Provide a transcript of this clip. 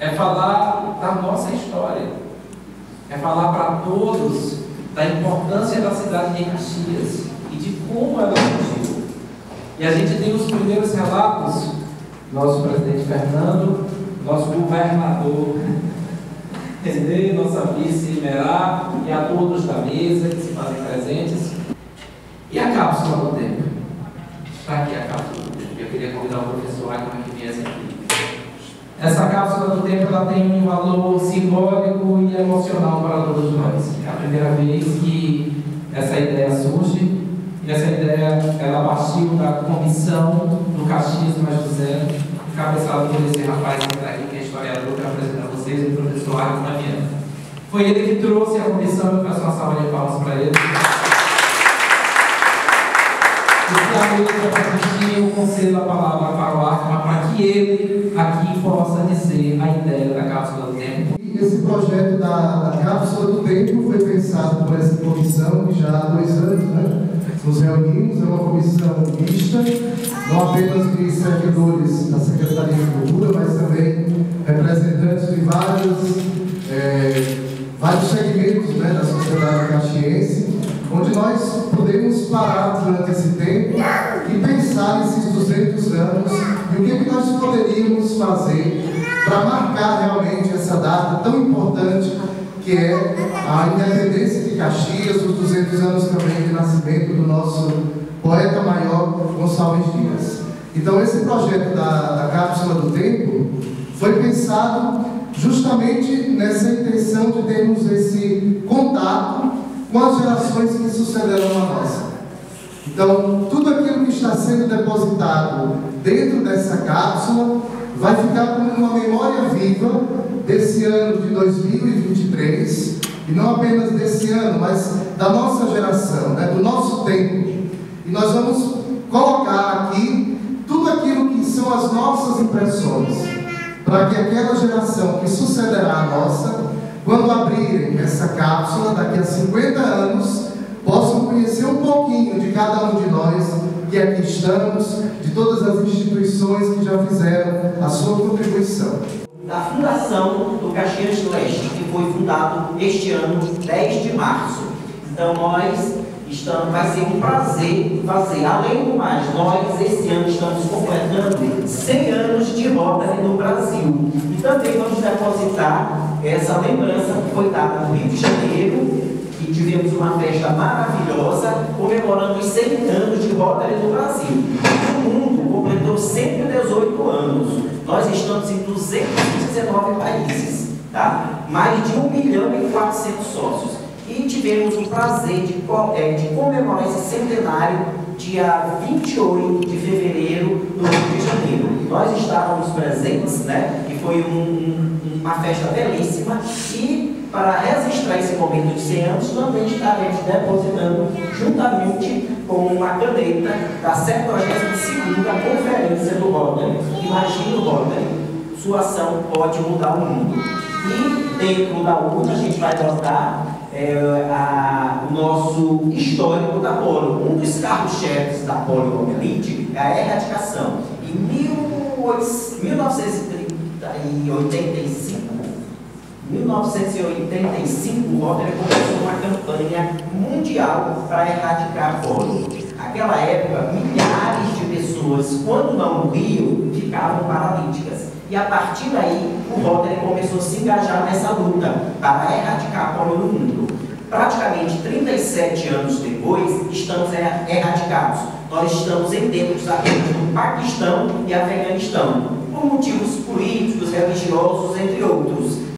é falar da nossa história, é falar para todos da importância da cidade de Caxias e de como ela surgiu. E a gente tem os primeiros relatos, nosso presidente Fernando, nosso governador Renê, nossa vice Merá e a todos da mesa que se fazem presentes. E a cápsula do tempo? Está aqui a cápsula do tempo. Eu queria convidar o professor Agnes que viesse aqui. Essa cápsula do tempo ela tem um valor simbólico e emocional para todos nós. É a primeira vez que essa ideia surge, e essa ideia ela partiu da comissão do Caxias Mais José, encabeçado por esse rapaz que está aqui, que é historiador, que apresenta a vocês, o professor Agnes Damiano. Foi ele que trouxe a comissão, eu peço uma salva de palmas para ele. E a mesa para assistir o conselho da palavra para o Arca, para que ele aqui possa dizer a ideia da cápsula do tempo. Esse projeto da cápsula do tempo foi pensado por essa comissão que já há 2 anos, né? Nos reunimos, é uma comissão mista, não apenas de servidores da Secretaria de Cultura, mas também representantes de vários segmentos, né, da sociedade caxiense, onde nós podemos parar durante esse tempo e pensar nesses 200 anos e o que nós poderíamos fazer para marcar realmente essa data tão importante que é a independência de Caxias, os 200 anos também de nascimento do nosso poeta maior Gonçalves Dias. Então esse projeto da Cápsula do Tempo foi pensado justamente nessa intenção de termos esse contato com as gerações que sucederão a nossa. Então, tudo aquilo que está sendo depositado dentro dessa cápsula vai ficar como uma memória viva desse ano de 2023, e não apenas desse ano, mas da nossa geração, né, do nosso tempo. E nós vamos colocar aqui tudo aquilo que são as nossas impressões, para que aquela geração que sucederá a nossa, quando abrirem essa cápsula, daqui a 50 anos, possam conhecer um pouquinho de cada um de nós que aqui estamos, de todas as instituições que já fizeram a sua contribuição. Da fundação do Caxias do Leste, que foi fundado este ano, 10 de março. Então vai ser um prazer fazer. Além do mais, nós esse ano estamos completando 100 anos de Rotary no Brasil. E também vamos depositar essa lembrança que foi dada no Rio de Janeiro, que tivemos uma festa maravilhosa, comemorando os 100 anos de Rotary no Brasil. O mundo completou 118 anos. Nós estamos em 219 países, tá? Mais de 1.400.000 sócios. E tivemos o prazer de comemorar esse centenário dia 28 de fevereiro no Rio de Janeiro. Nós estávamos presentes, né? E foi uma festa belíssima. E para registrar esse momento de 100 anos, também estaremos depositando juntamente com uma caneta da 72ª Conferência do Rotary. Imagina o Rotary, sua ação pode mudar o mundo. E dentro da urna a gente vai botar o nosso histórico da polio. Um dos carros-chefes da poliomielite é a erradicação. Em 1985, o Rotary começou uma campanha mundial para erradicar a polio. Naquela época, milhares de pessoas, quando não morriam, ficavam paralíticas. E a partir daí, o Rotary começou a se engajar nessa luta para erradicar a polio no mundo. Praticamente 37 anos depois, estamos erradicados. Nós estamos endêmicos apenas do Paquistão e Afeganistão, por motivos políticos, religiosos, entre outros.